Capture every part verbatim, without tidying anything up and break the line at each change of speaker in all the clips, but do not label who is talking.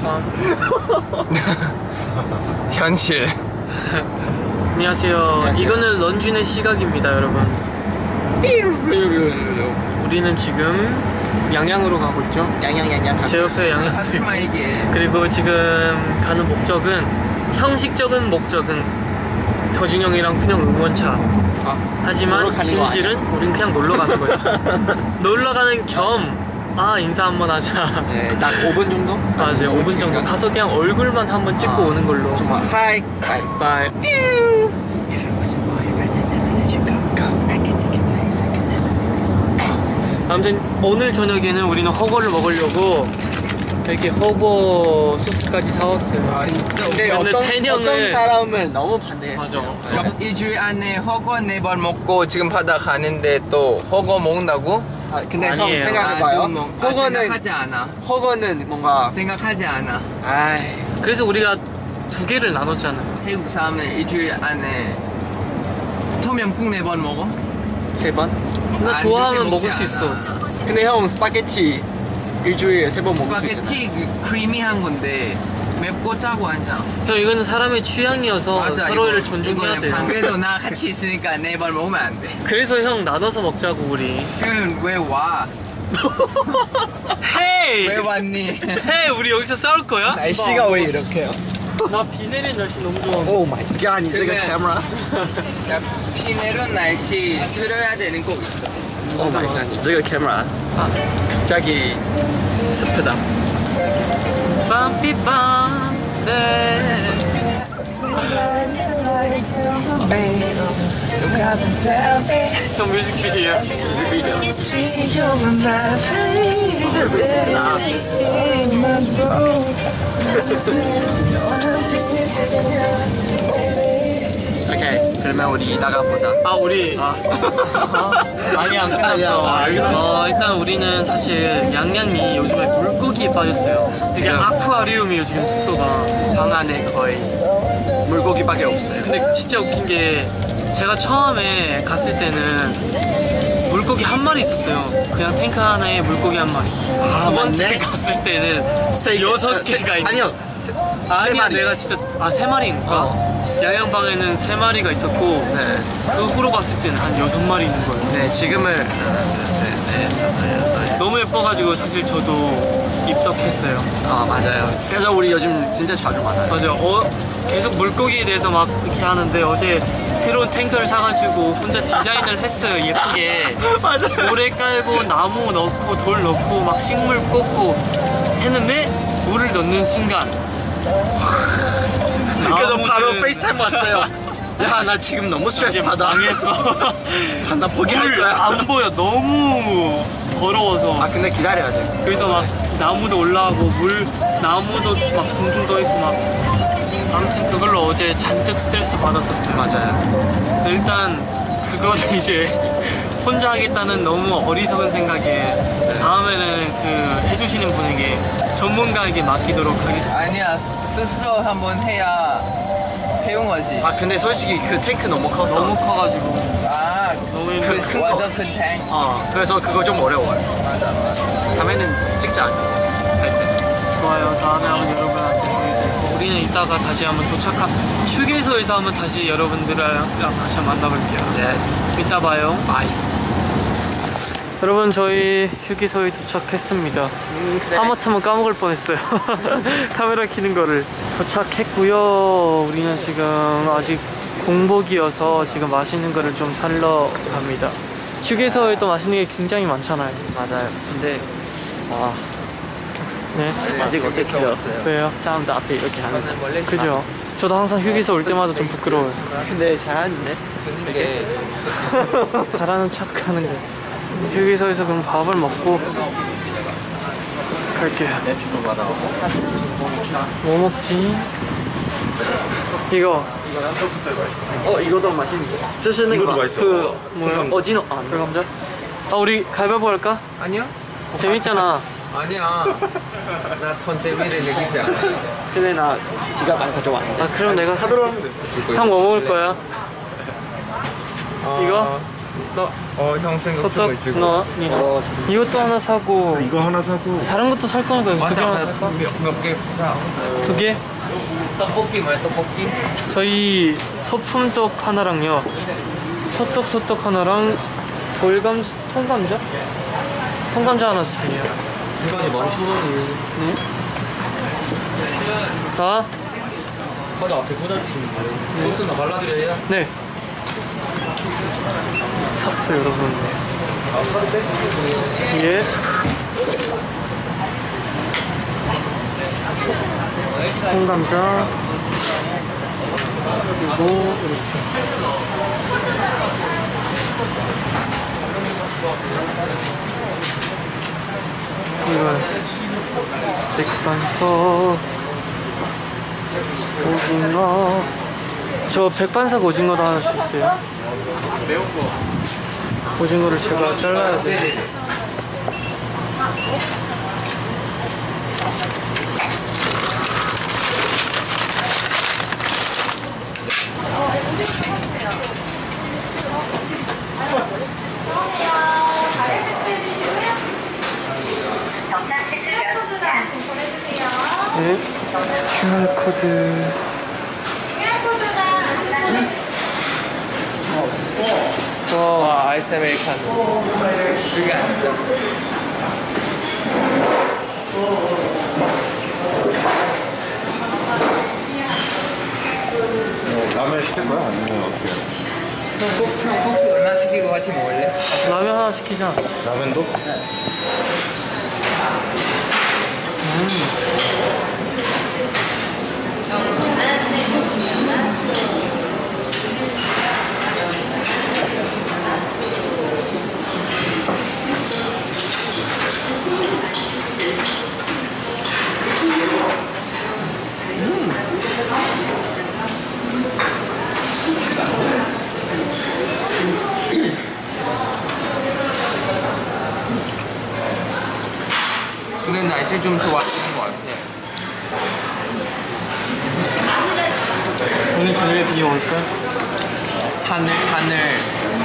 컴.
현실.
안녕하세요. 안녕하세요. 이거는 런쥔의 시각입니다, 여러분. 우리는 지금 양양으로 가고 있죠.
양양양양.
제 옆에 양양도 있고. 그리고 지금 가는 목적은, 형식적인 목적은 더진형이랑 그냥 응원차. 아, 하지만 진실은 우린 그냥 놀러 가는 거예요. 놀러 가는 겸 아 인사 한번 하자.
네, 딱 오 분 정도?
맞아요. 오 분 정도 가서 그냥 얼굴만 한번 찍고 아, 오는 걸로.
정말 하이 바이 바이.
아무튼 오늘 저녁에는 우리는 허거를 먹으려고 이렇게 허거 소스까지 사왔어요.
아, 근데 어떤, 어떤 사람은 너무 반대했어요. 맞아. 네. 일주일 안에 허거 네 번 먹고 지금 바다 가는데 또 허거 먹는다고? 아, 근데 아니에요. 형 생각해봐요. 아, 뭐, 허거는 생각하지 않아. 허거는 뭔가 생각하지 않아. 아이.
그래서 우리가 두 개를 나눴잖아.
태국 사람은 일주일 안에 톰염국 네 번 먹어? 세 번?
나 좋아하면 먹을 수 있어.
근데 형 스파게티 일주일에 세 번 먹을 수 있잖아. 스파게티 그 크리미한 건데 맵고 짜고 아니잖아.
형 이거는 사람의 취향이어서 맞아, 서로를 이거, 존중해야 돼.
방배도 나 같이 있으니까 네 번 먹으면 안 돼.
그래서 형 나눠서 먹자고 우리.
그럼 왜 와?
헤이!
왜 왔니?
헤이 우리 여기서 싸울 거야?
날씨가 왜 이렇게요?
나 비 내리는 날씨 너무 좋아.
오 마이 갓, 이这个 카메라. 비 내리는 날씨 들어야 되는 거 있어. 오 마이 갓, 이这个 카메라. 아, 갑자기 습하다.
빰삐빰 네. 형 뮤직비디오.
오케이, 그러면 우리 이따가 보자.
아 우리 아, 어? 아니 안 끝났어. 아, 어, 일단 우리는 사실 양양이 요즘에 물고기에 빠졌어요. 되게 아쿠아리움이에요 지금 숙소가.
방 안에 거의 물고기밖에 없어요.
근데 진짜 웃긴 게 제가 처음에 갔을 때는 물고기 한 마리 있었어요. 그냥 탱크 하나에 물고기 한 마리. 아, 두 번째 맞네? 갔을 때는 세 여섯 개가 있는.
아니요. 세,
아니야
세 마리.
내가 진짜 아 세 마리인가? 어. 양양방에는 세 마리가 있었고 네. 그 후로 갔을 때는 한 여섯 마리 있는 거예요.
네, 지금은 하나, 셋, 넷, 다섯, 여섯.
너무 예뻐가지고 사실 저도 입덕했어요.
아 맞아요. 그래서 우리 요즘 진짜 자주 만나요.
맞아요. 어, 계속 물고기에 대해서 막 이렇게 하는데 어제 새로운 탱크를 사가지고 혼자 디자인을 했어요. 예쁘게.
맞아요.
모래 깔고 나무 넣고 돌 넣고 막 식물 꽂고 했는데 물을 넣는 순간
그래서 바로 페이스타임 왔어요. 야, 나 지금 너무 스트레스 받아.
망했어.
나 포기할 거야.
안 보여. 너무 더러워서.
아, 근데 기다려야 돼.
그래서 막 나무도 올라가고 물 나무도 막 둥둥 떠 있고 막. 아무튼 그걸로 어제 잔뜩 스트레스 받았었어요.
맞아요.
그래서 일단 그거를 이제 혼자 하겠다는 너무 어리석은 생각에 다음에는 그 해주시는 분에게 전문가에게 맡기도록 하겠습니다.
아니야, 스스로 한번 해야 배운 거지. 아 근데 솔직히 그 탱크 너무 커서
너무 커가지고
아 너무 그, 그 완전 큰 탱크. 어 그래서 그거 좀 어려워요. 맞아 맞아. 다음에는 찍자 할 때.
좋아요. 다음에 한번 여러분한테 보여드리고 우리는 이따가 다시 한번 도착한 휴게소에서 한번 다시 여러분들이랑 다시 한번 만나볼게요.
예스.
이따 봐요.
바이.
여러분 저희 휴게소에 도착했습니다. 음, 그래. 하마터면 까먹을 뻔했어요. 카메라 켜는 거를. 도착했고요. 우리는 지금 아직 공복이어서 지금 맛있는 거를 좀 사러 갑니다. 휴게소에 또 맛있는 게 굉장히 많잖아요.
맞아요. 근데 아
네?
아직 어색해요.
왜요? 사람들 앞에 이렇게 하는. 그죠? 저도 항상 휴게소 올 때마다 좀 부끄러워요.
근데 잘하는데? 근데
잘하는 척 하는 거. 휴게소에서 그럼 밥을 먹고 갈게요. 뭐 먹지? 이거.
어 이거도 맛있는데.
이것도 맛있어.
그 뭐야?
어지노. 아,
감자? 아 우리 가위바위보 할까?
아니요.
재밌잖아.
아니야. 나 돈 재미를 느끼지 않아. 근데 나 지갑 안 가져왔는데.
아 그럼 내가
카드로 하면 돼.
형 뭐 먹을 거야?
어,
이거?
너, 어, 형 생각 좀
호떡
해주고.
너 니나 이것도 하나 사고
이거 하나 사고
다른 것도 살 거니까 이거 두 개 하나 살까?
몇개 사?
두 개?
떡볶이 뭐야, 떡볶이?
저희 소품떡 하나랑요 소떡 소떡 하나랑 돌감 통감자? 통감자 하나 주세요.
이거는 만 천 원이에요.
네? 아?
카드 앞에 꽂아주시면 돼요. 소스나 발라드려야?
네 샀어요 여러분.
아, 카드 빼주세요.
예. 통감자 그리고 이렇게 이건 백반석 오징어 저 백반석 오징어도 하나 주세요.
매운 거.
오징어를 제가 잘라야 돼.
네네네.
네. 큐알코드.
와, 아이스 아메리카노. 그게 아니다.
라면 시킬 거야? 아니면 어떻게?
형, 꼭, 형, 국수 하나 시키고 같이 먹을래?
라면 하나 시키자.
라면도?
근데 날씨 좀 좋아지는 것 같아.
오늘 저녁에 비 올까?
하늘, 하늘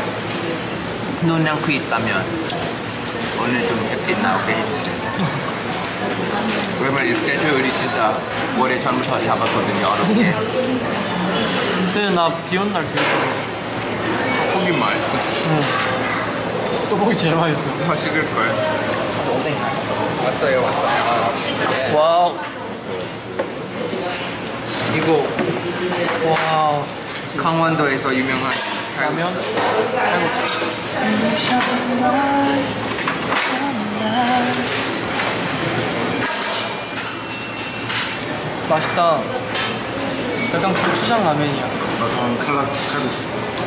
눈 감고 있다면 오늘 좀 햇빛 나오게 해주세요. 왜냐면 이 스케줄이 진짜 오래 전부터 잡았거든요, 어렵게.
근데 나 비 온 날 비었어.
떡볶이 맛있어.
응. 떡볶이 제일 맛있어.
맛있을걸. 왔어요, 왔어요.
와우.
이거
와우.
강원도에서 유명한 라면?
맛있다. 약간 고추장 라면이야.
나전 칼라 칼국수.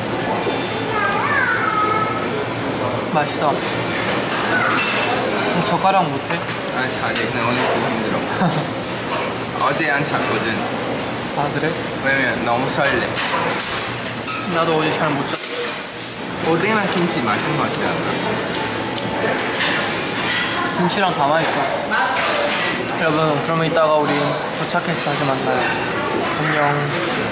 맛있다. 그럼 젓가락 못해?
아, 잘해. 근데 오늘 좀 힘들어. 어제 안 잤거든.
아 그래?
왜냐면 너무 설레.
나도 어제 잘 못 잤어.
오뎅이랑 김치 맛있는 것 같지 않아?
김치랑 다 맛있어. 여러분 그러면 이따가 우리 도착해서 다시 만나요. 안녕.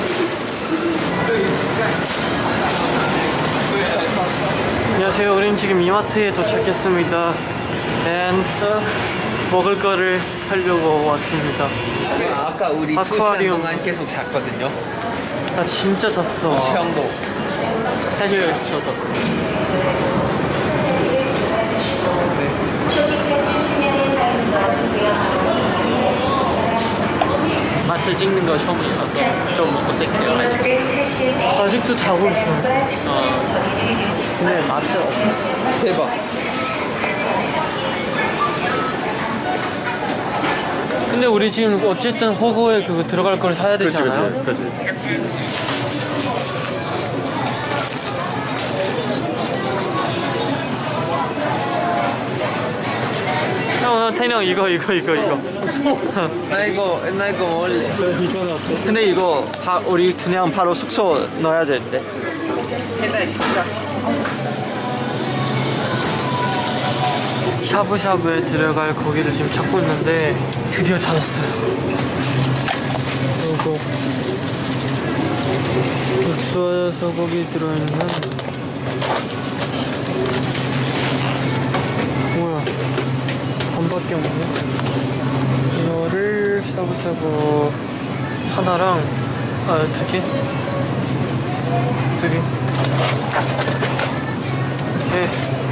안녕하세요. 우린 지금 이마트에 도착했습니다. And 먹을 거를 사려고 왔습니다.
아까 우리 두 시간
아쿠아리움.
동안 계속 잤거든요.
나 진짜 잤어.
형도.
사실 저도. 마트 찍는 거 처음이라서 좀 어색해요. 아직도 자고 있어. 어. 근데 마트 없어.
대박.
근데 우리 지금 어쨌든 호거에 그거 들어갈 걸 사야 되잖아요.
그렇지, 그렇지.
형, 태형 이거 이거 이거 이거.
나 이거 나 이거 먹을래.
근데 이거 바, 우리 그냥 바로 숙소 넣어야 되는데.
해달 진짜.
샤브샤브에 들어갈 고기를 지금 찾고 있는데 드디어 찾았어요. 이거 육수에 소고기 들어있는 뭐야? 반밖에 없네. 이거를 샤브샤브 하나랑 아, 두 개? 두 개. 이렇게.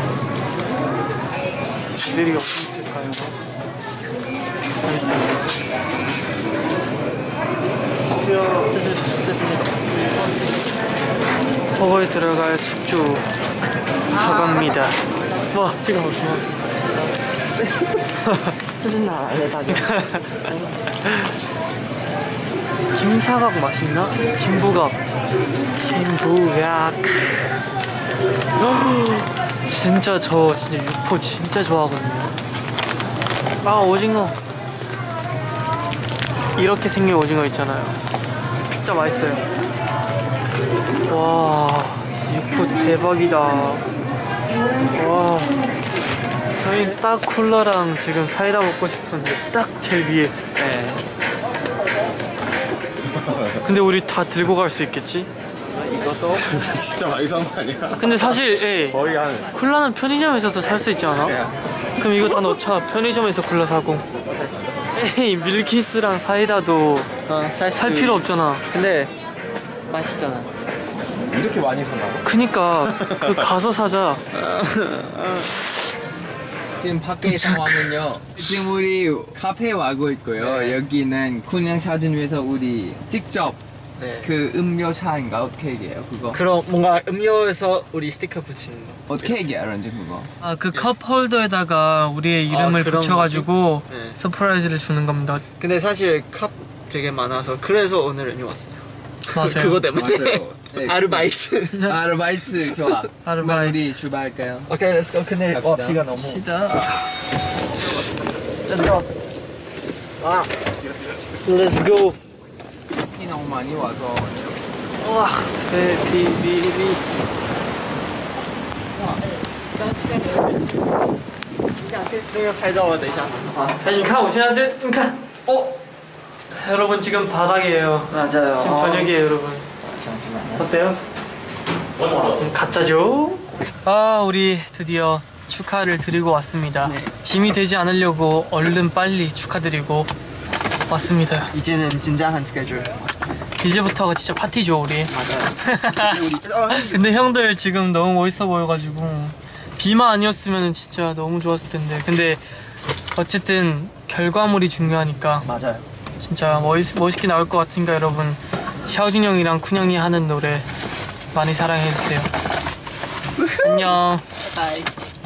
내리가 어디 있을까요? 여기 있다. 버거에 들어갈 숙주 사과입니다. 와, 찍어보시면. 김사각 맛있나? 김부각. 김부각. 진짜 저 진짜 육포 진짜 좋아하거든요. 아, 오징어. 이렇게 생긴 오징어 있잖아요. 진짜 맛있어요. 와, 육포 대박이다. 와, 저희 딱 콜라랑 지금 사이다 먹고 싶은데 딱 제일 위에 있어. 네. 근데 우리 다 들고 갈 수 있겠지?
이것도 진짜 많이 산 거 아니야?
근데 사실 예,
거의 한
콜라는 편의점에서도 살 수 있지 않아? 그럼 이거 다 넣자. 편의점에서 콜라 사고. 에이, 밀키스랑 사이다도
어, 살,
살 필요 없잖아.
근데 맛있잖아.
이렇게 많이 산다고?
그니까 그 가서 사자.
지금 밖에 상황은요. 지금 우리 카페에 와고 있고요.
네.
여기는 그냥 사진 위해서 우리 직접
네.
그 음료차인가 어떻게 얘기해요 그거?
그럼 뭔가 음료에서 우리 스티커 붙이는 거.
어떻게 얘기해요 런쥔 그거?
아, 그 컵 홀더에다가 우리의 이름을
아, 그런
붙여가지고
네.
서프라이즈를 주는 겁니다.
근데 사실 컵 되게 많아서 그래서 오늘 여기 왔어요.
맞아요.
그거 때문에.
맞아요. 네,
아르바이트.
아르바이트 좋아.
아르바이트.
그러면 우리 출발할까요?
오케이, 렛츠 고. 근데 어,
갑시다.
비가 너무.
시다.
렛츠 고. 아. 렛츠 고.
비 너무 많이 와서
와, 비비비.
那个拍照啊，等一下。
아, 你看我现在这，你看， 어, 여러분 지금 바닥이에요.
맞아요.
지금 저녁이에요, 여러분.
어때요?
음, 가짜죠? 아, 우리 드디어 축하를 드리고 왔습니다.
네.
짐이 되지 않으려고 얼른 빨리 축하드리고 왔습니다.
이제는 진짜한 스케줄.
이제부터가 진짜 파티죠, 우리.
맞아요.
근데 형들 지금 너무 멋있어 보여가지고 비만 아니었으면 진짜 너무 좋았을 텐데. 근데 어쨌든 결과물이 중요하니까
맞아요.
진짜 멋있, 멋있게 나올 것 같으니까 여러분 샤오진 형이랑 쿤 형이 하는 노래 많이 사랑해주세요. 안녕.
바이.